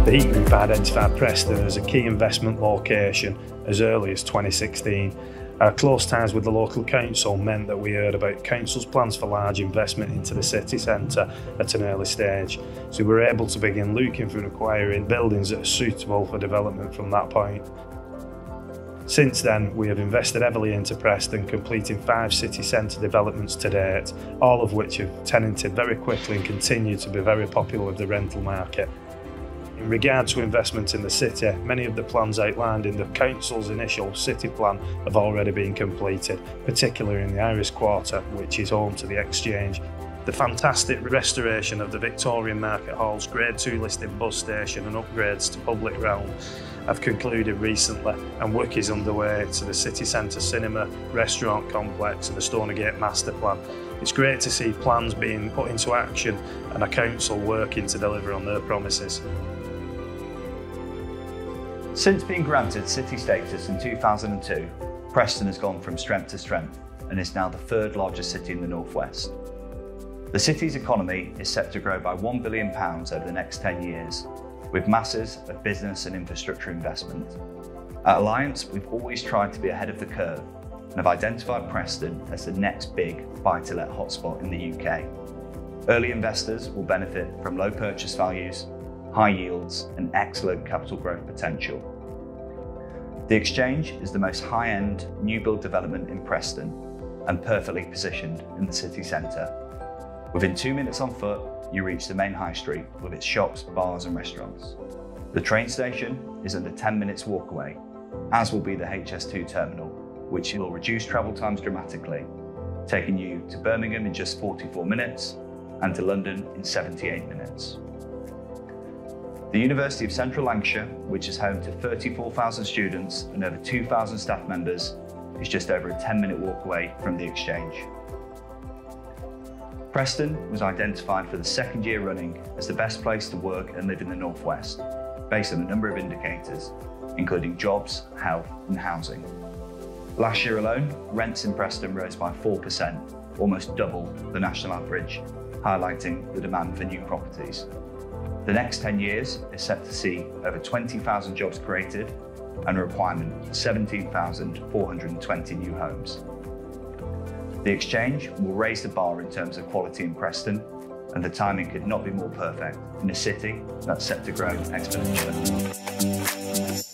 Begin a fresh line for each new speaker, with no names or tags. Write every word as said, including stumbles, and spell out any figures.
The Heat Group identified Preston as a key investment location as early as twenty sixteen. Our close ties with the local council meant that we heard about council's plans for large investment into the city centre at an early stage, so we were able to begin looking for and acquiring buildings that are suitable for development from that point. Since then, we have invested heavily into Preston, completing five city centre developments to date, all of which have tenanted very quickly and continue to be very popular with the rental market. In regard to investment in the city, many of the plans outlined in the council's initial city plan have already been completed, particularly in the Irish Quarter, which is home to the Exchange. The fantastic restoration of the Victorian Market Hall's Grade two listed bus station and upgrades to public realm have concluded recently, and work is underway to the city centre cinema, restaurant complex and the Stonegate master plan. It's great to see plans being put into action and a council working to deliver on their promises.
Since being granted city status in two thousand two, Preston has gone from strength to strength and is now the third largest city in the northwest. The city's economy is set to grow by one billion pounds over the next ten years, with masses of business and infrastructure investment. At Alliance, we've always tried to be ahead of the curve and have identified Preston as the next big buy-to-let hotspot in the U K. Early investors will benefit from low purchase values, high yields and excellent capital growth potential. The Exchange is the most high-end new build development in Preston and perfectly positioned in the city centre. Within two minutes on foot, you reach the main high street with its shops, bars and restaurants. The train station is under ten minutes walk away, as will be the H S two terminal, which will reduce travel times dramatically, taking you to Birmingham in just forty-four minutes and to London in seventy-eight minutes. The University of Central Lancashire, which is home to thirty-four thousand students and over two thousand staff members, is just over a ten minute walk away from the Exchange. Preston was identified for the second year running as the best place to work and live in the northwest, based on a number of indicators, including jobs, health and housing. Last year alone, rents in Preston rose by four percent, almost double the national average, highlighting the demand for new properties. The next ten years is set to see over twenty thousand jobs created and a requirement for seventeen thousand four hundred twenty new homes. The Exchange will raise the bar in terms of quality in Preston, and the timing could not be more perfect in a city that's set to grow exponentially.